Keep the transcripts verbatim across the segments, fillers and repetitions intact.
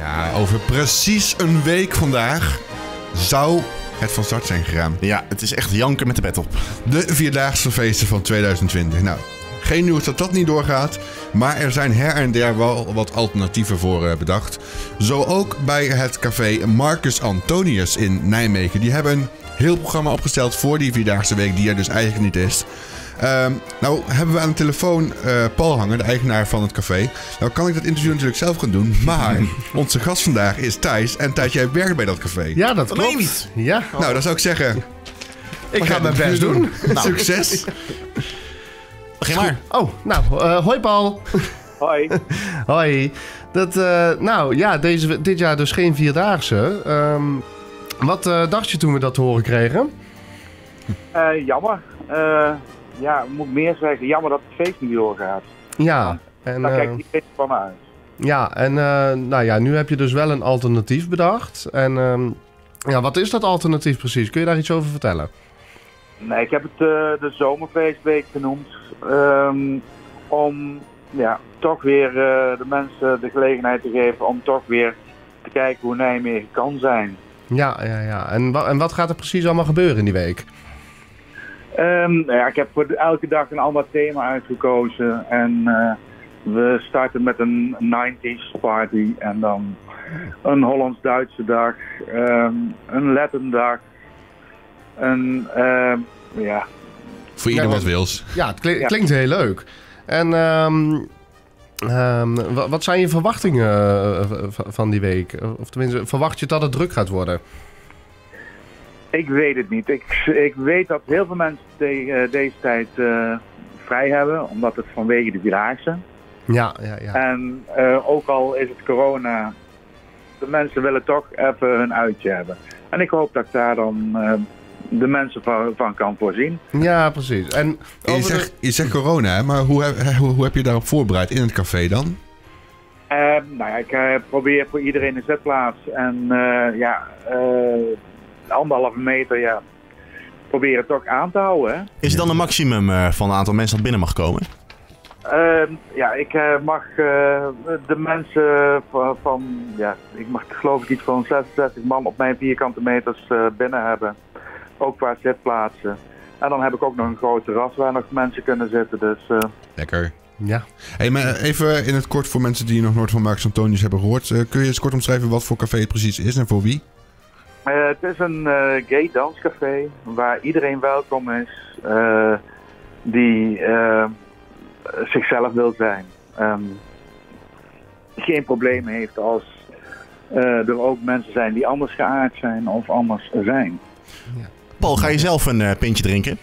Ja, over precies een week vandaag zou het van start zijn gegaan. Ja, het is echt janken met de pet op. De Vierdaagse feesten van tweeduizend twintig. Nou, geen nieuws dat dat niet doorgaat. Maar er zijn her en der wel wat alternatieven voor uh, bedacht. Zo ook bij het café Marcus Antonius in Nijmegen. Die hebben een heel programma opgesteld voor die Vierdaagse week, die er dus eigenlijk niet is. Uh, nou hebben we aan de telefoon uh, Paul hangen, de eigenaar van het café. Nou kan ik dat interview natuurlijk zelf gaan doen. Maar onze gast vandaag is Thijs. En Thijs, jij werkt bij dat café. Ja, dat Oh, klopt. nee, niet. Ja. Nou, dan zou ik zeggen... Ik we ga gaan mijn het best doen. doen. Nou. Succes. Begin maar. Oh, nou, uh, hoi Paul. Hoi. Hoi. Dat, uh, nou ja, deze, dit jaar dus geen Vierdaagse. Um, wat uh, dacht je toen we dat te horen kregen? Uh, jammer. Uh, ja, moet meer zeggen. Jammer dat het feest niet doorgaat. Ja. En, Daar uh, kijkt iedereen van uit. ja, en uh, nou ja, nu heb je dus wel een alternatief bedacht. En um, ja, wat is dat alternatief precies? Kun je daar iets over vertellen? Nee, ik heb het uh, de zomerfeestweek genoemd. Um, om ja, toch weer uh, de mensen de gelegenheid te geven om toch weer te kijken hoe Nijmegen kan zijn. Ja, ja, ja. En, wa- en wat gaat er precies allemaal gebeuren in die week? Um, nou ja, ik heb voor de- elke dag een ander thema uitgekozen. En uh, we starten met een nineties party. En dan een Hollands-Duitse dag. Um, een Latin dag. Een, uh, ja... Voor ieder Ja, wat wils. Ja, het kli- Ja. klinkt heel leuk. En um, um, wa- wat zijn je verwachtingen uh, v- van die week? Of tenminste, verwacht je dat het druk gaat worden? Ik weet het niet. Ik, ik weet dat heel veel mensen de, uh, deze tijd uh, vrij hebben. Omdat het vanwege de Vierdaagse. Ja, ja, ja. En uh, ook al is het corona... De mensen willen toch even hun uitje hebben. En ik hoop dat ik daar dan... Uh, de mensen van, van kan voorzien. Ja, precies. En Je over zegt, je zegt corona, hè? Maar hoe heb, hoe, hoe heb je daarop voorbereid in het café dan? Uh, nou ja, ik uh, probeer voor iedereen een zitplaats. En uh, ja, uh, anderhalve meter, ja, probeer het toch aan te houden. Hè? Is er dan een maximum uh, van het aantal mensen dat binnen mag komen? Uh, ja, ik uh, mag uh, de mensen van, van, ja, ik mag geloof ik iets van zesenzestig man op mijn vierkante meters uh, binnen hebben. Ook qua zitplaatsen. En dan heb ik ook nog een groot terras waar nog mensen kunnen zitten. Dus, uh... Lekker. Ja. Hey, maar even in het kort voor mensen die nog nooit van Marcus Antonius hebben gehoord. Uh, kun je eens kort omschrijven wat voor café het precies is en voor wie? Uh, het is een uh, gay danscafé waar iedereen welkom is. Uh, die uh, zichzelf wil zijn. Um, geen probleem heeft als uh, er ook mensen zijn die anders geaard zijn of anders zijn. Paul, ga je zelf een uh, pintje drinken?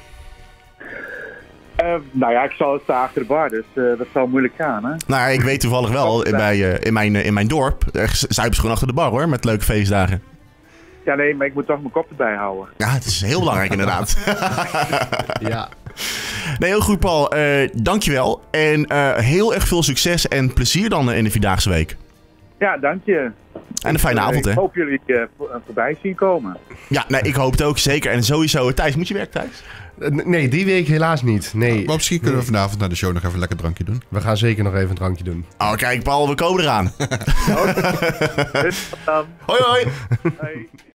Uh, nou ja, ik zal het staan achter de bar, dus uh, dat zal moeilijk gaan, hè? Nou, ik weet toevallig wel, bij, uh, in, mijn, uh, in mijn dorp, er zuipen ze gewoon achter de bar hoor, met leuke feestdagen. Ja, nee, maar ik moet toch mijn kop erbij houden. Ja, het is heel belangrijk inderdaad. Ja. Nee, heel goed Paul, uh, dankjewel. En uh, heel erg veel succes en plezier dan uh, in de Vierdaagse week. Ja, dank je. En een fijne Ik, uh, avond hè. Ik hoop jullie uh, voor- voorbij zien komen. Ja, nee, ik hoop het ook zeker. En sowieso, Thijs, moet je werk Thijs? Uh, Nee, die week helaas niet. Nee. Maar misschien kunnen we vanavond na de show nog even een lekker drankje doen. We gaan zeker nog even een drankje doen. Oh kijk Paul, we komen eraan. Dus dan. Hoi hoi. Hey.